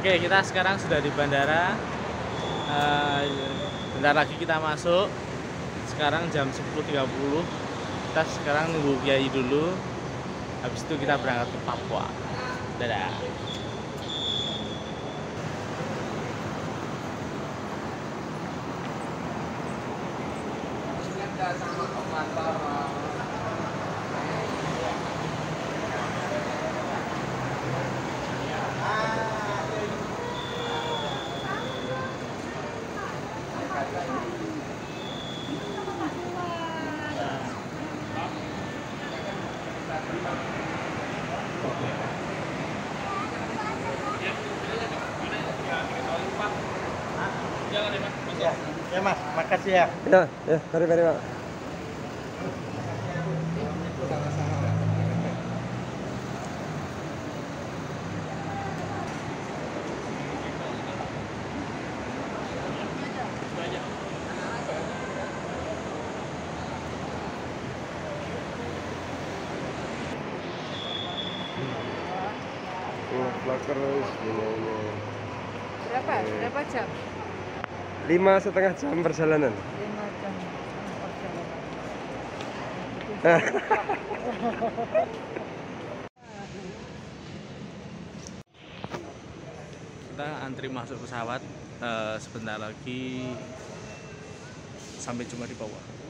Oke, kita sekarang sudah di bandara. Bentar lagi kita masuk. Sekarang jam 10.30. Kita sekarang nunggu Kiai dulu. Habis itu kita berangkat ke Papua. Dadah. Ya Mas, makasih ya. Ya, mari Pak. Terus Berapa jam? 5,5 jam perjalanan. 5 jam Kita antri masuk pesawat. Sebentar lagi sampai jumpa di Papua.